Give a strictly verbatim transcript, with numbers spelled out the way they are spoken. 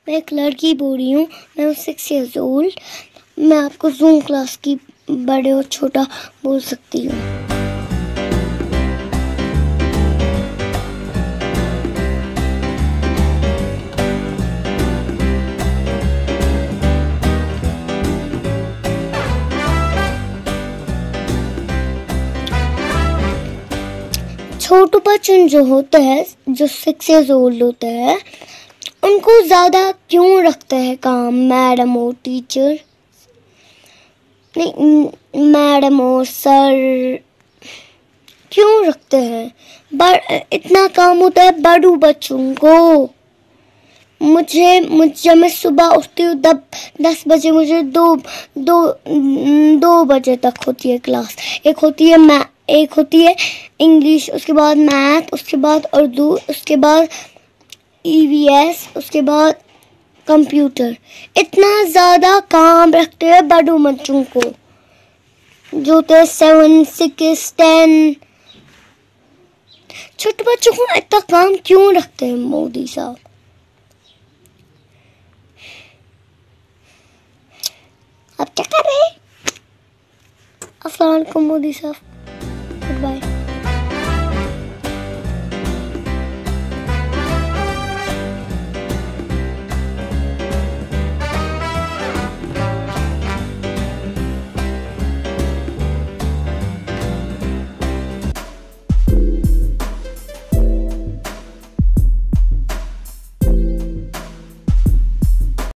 मैं एक लड़की बोल रही हूँ, मैं हूँ सिक्स ईयर्स ओल्ड। मैं आपको जूम क्लास की बड़े और छोटा बोल सकती हूँ। छोटू बच्चन जो होते हैं, जो सिक्स ईयर्स ओल्ड होते हैं, उनको ज़्यादा क्यों रखते हैं काम मैडम और टीचर? नहीं, मैडम और सर क्यों रखते हैं? बड़ इतना काम होता है बड़ू बच्चों को। मुझे मुझे जब मैं सुबह उठती हूँ तब दस बजे मुझे दो दो दो बजे तक होती है क्लास। एक होती है मै एक होती है इंग्लिश, उसके बाद मैथ, उसके बाद उर्दू, उसके बाद ई वी एस, उसके बाद कंप्यूटर। इतना ज़्यादा काम रखते हैं बड़ू बच्चों को, जो होते हैं सेवन सिक्स टेन। छोटे बच्चों को इतना काम क्यों रखते हैं मोदी साहब? आप क्या कर रहे हैं? अस्सलाम वालेकुम मोदी साहब, गुड बाय।